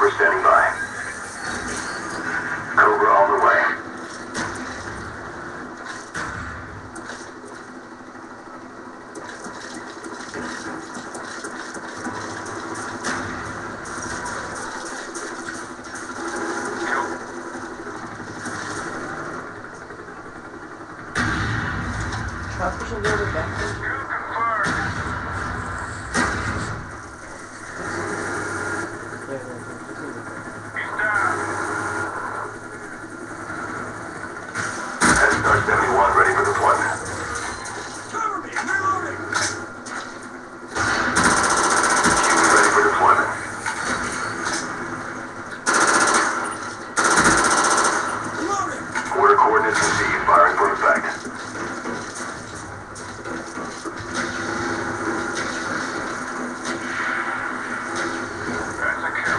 Cobra standing by. Cobra on the way. Try pushing a little bit back. Star 71 ready for deployment. Cover me! Reloading! Huey ready for deployment. Reloading! Order coordinates received. Firing for effect. That's a kill.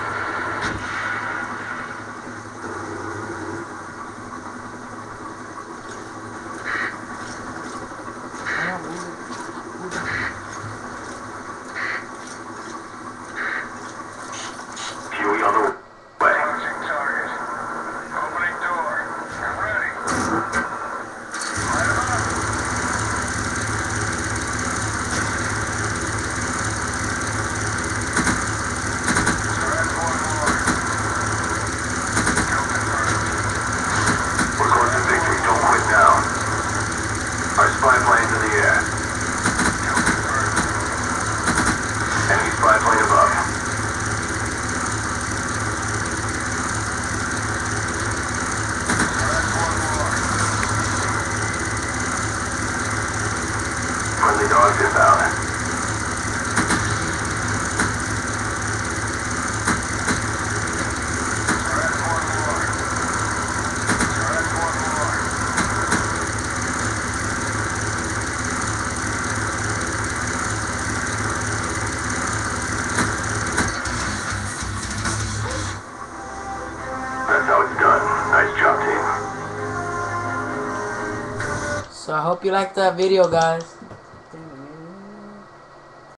Huey on the way. Target. Opening door. I'm ready. Light 'em up. Surrender one more. Kill confirmed. We're close to victory. Don't quit now. Our spy plane's in the air. Kill confirmed. Enemy spy plane above. Friendly dogs inbound. That's how it's done. Nice job, team. So I hope you liked that video, guys.